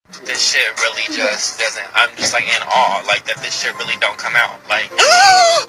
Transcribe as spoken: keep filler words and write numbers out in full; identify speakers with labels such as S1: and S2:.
S1: this shit really just doesn't. I'm just like in awe, like that this shit really don't come out. Like